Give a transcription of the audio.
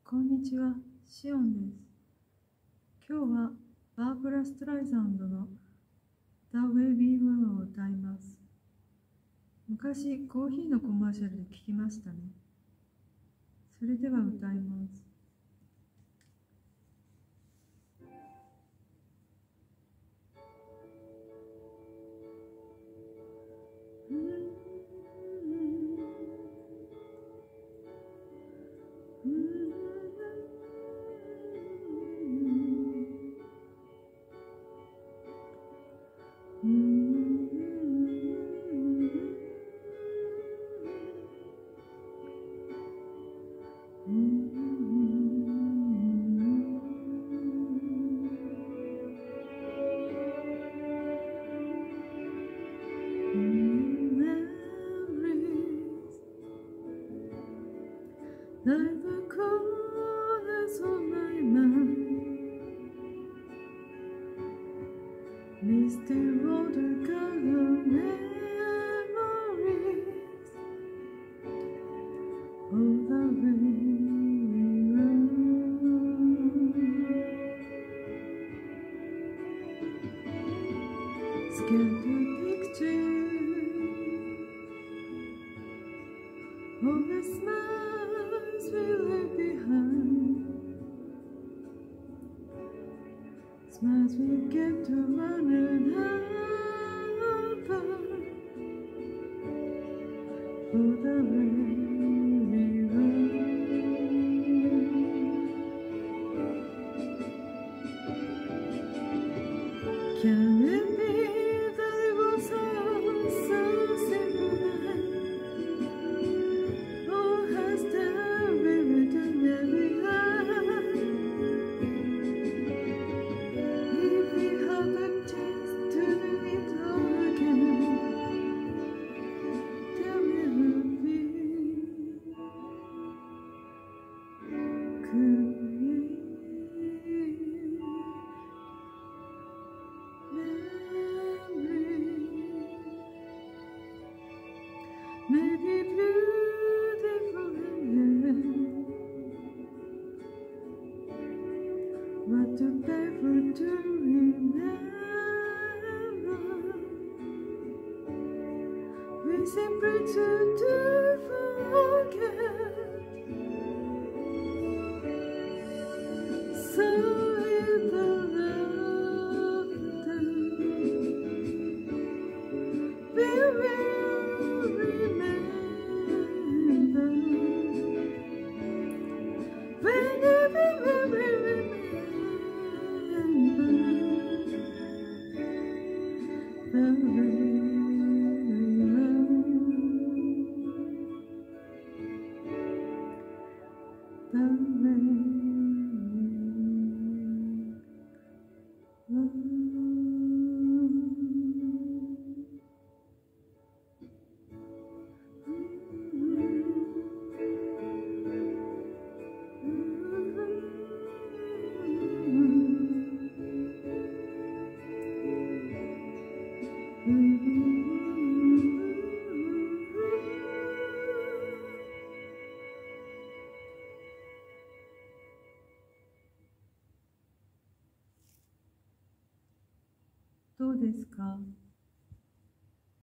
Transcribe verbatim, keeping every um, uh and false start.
こんにちは、シオンです。今日はバーブラ・ストライザンドの The Way We Were を歌います。昔コーヒーのコマーシャルで聞きましたね。それでは歌います。Like the corners of my mind, misty watercolor memories of the way we were. Scattered pictures of the smiles we left behind, smiles we get to one another for the way we were. Can it be that it was all so simple then? Or has there been written every line? If we had the chance to do it all again, tell me who'd we could we maybe beautiful and but too painful to remember. We simply too to forget. So little laughter we will remember. Whenever we remember the way we were, the way